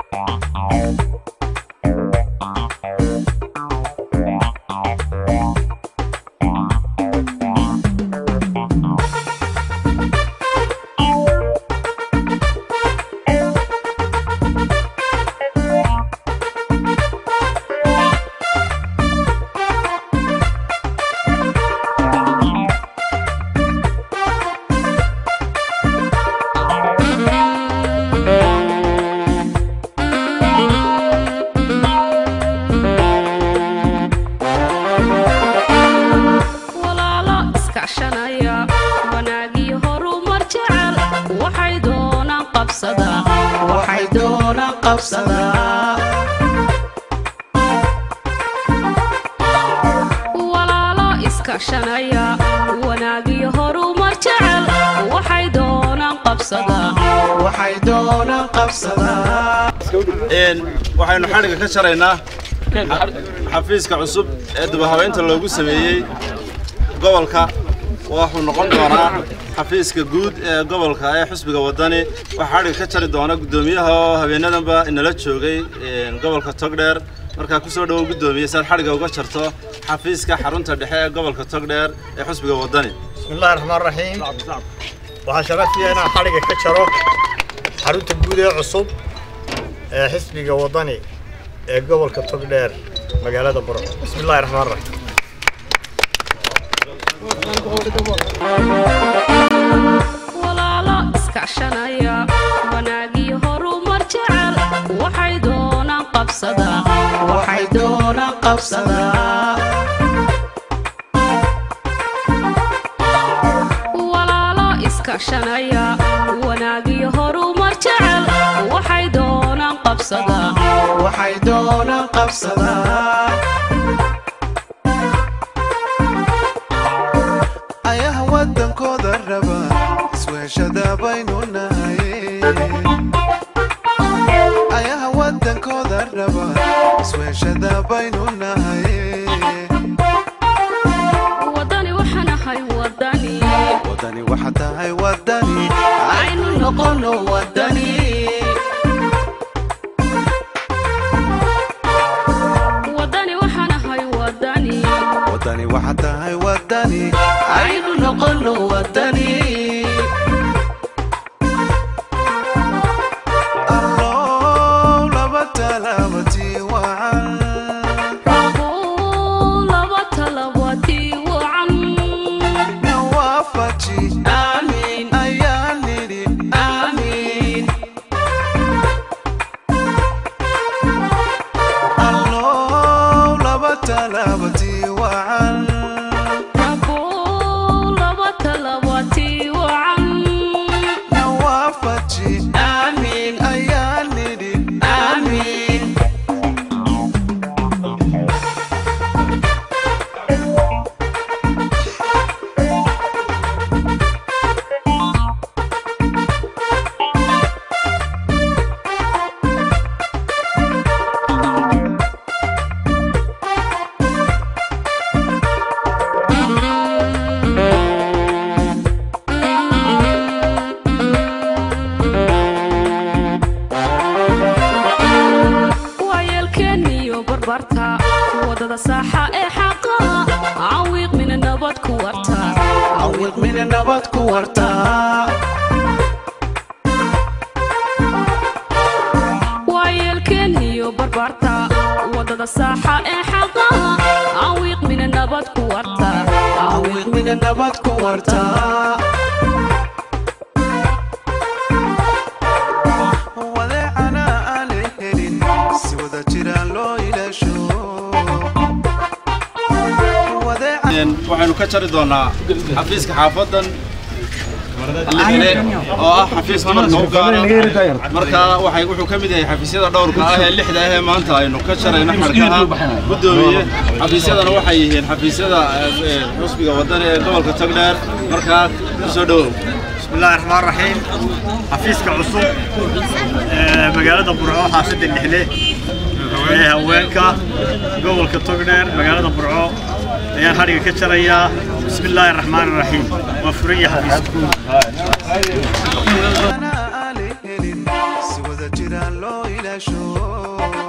walaalo iskaashanaya wanaagii horumar jecel waxay doonaan qabsadaa waxaynu xariga ka sharaynaa xafiiska cusub ee dubahabeynta loogu sameeyay gobolka wuxuu noqon doonaa xafiiska guud ee gobolka ee xisbiga wadani waxa xariga ka jari doona gudoomiyaha habeenadanba inala joogay gobolka Togdheer marka ku soo dhaw gudoomiye saad xariga uga jarto xafiiska xarunta dhexe ee gobolka Togdheer ee xisbiga wadani bismillaahir rahmaanir rahiim waxa sharaf ah inaan xariga ka jaro xarunta guud ee cusub ee xisbiga wadani ee gobolka Togdheer magaalada Burco bismillaahir rahmaanir rahiim walaalo iskaashanaya wanaagii horumar jecel waxay doonaan qabsadaa walaalo iskaashanaya wanaagii horumar jecel waxay doonaan qabsadaa ayaha wadankooda raba isweeshada baynu nahay ayaha wadankooda raba isweeshada baynu nahay wadani waxaan ahay wadani waxa tahay wadani aynu noqono wadani wadani waxaan ahay wadani waxa tahay wadani aynu noqono wadani wadada saaxa ee xaqa عويق من النبات كورتا ويلكني بربرتا ودد الساحة إيه حقا عويق من النبات كورتا ولا أنا ألهرين سوى ذا جيران لو يلاشو waxaanu ka jari doonaa xafiiska xaafadan اللي حفيز مركا waxay wuxuu kamid yahay xafiisyada dhowrka ah ee lixda ah ee maanta aynu ka sharayna xarkaha gudoomiye xafiisyadana waxay yihiin xafiisyada xisbiga wadani ee gobolka Togdheer marka soo dhaw bismillaahir rahmaanir rahiim xafiiska cusub magaalada Burco xaafada lixle ee haweenka gobolka Togdheer magaalada Burco ayaan xariga ka jaraya bismillaahir rahmaanir rahiim وفرية حفيظكم loo ilaasho